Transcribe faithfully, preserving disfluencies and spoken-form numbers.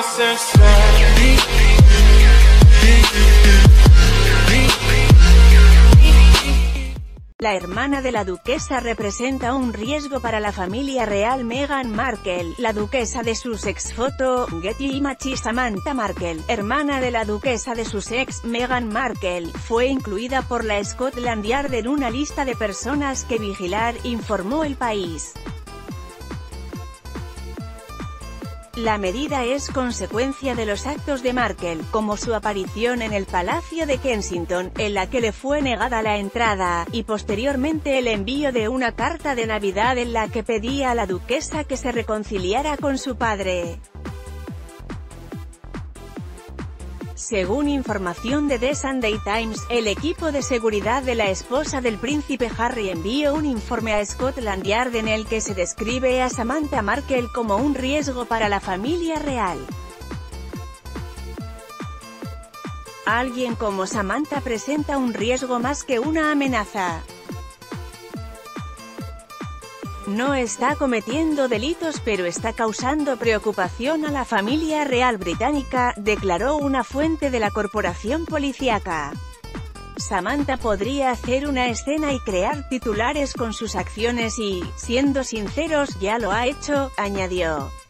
La hermana de la duquesa representa un riesgo para la familia real. Meghan Markle, la duquesa de Sussex. Foto, Getty Images. Samantha Markle, hermana de la duquesa de Sussex, Meghan Markle, fue incluida por la Scotland Yard en una lista de personas que vigilar, informó El País. La medida es consecuencia de los actos de Markle, como su aparición en el Palacio de Kensington, en la que le fue negada la entrada, y posteriormente el envío de una carta de Navidad en la que pedía a la duquesa que se reconciliara con su padre. Según información de The Sunday Times, el equipo de seguridad de la esposa del príncipe Harry envió un informe a Scotland Yard en el que se describe a Samantha Markle como un riesgo para la familia real. Alguien como Samantha presenta un riesgo más que una amenaza. No está cometiendo delitos pero está causando preocupación a la familia real británica, declaró una fuente de la corporación policíaca. Samantha podría hacer una escena y crear titulares con sus acciones y, siendo sinceros, ya lo ha hecho, añadió.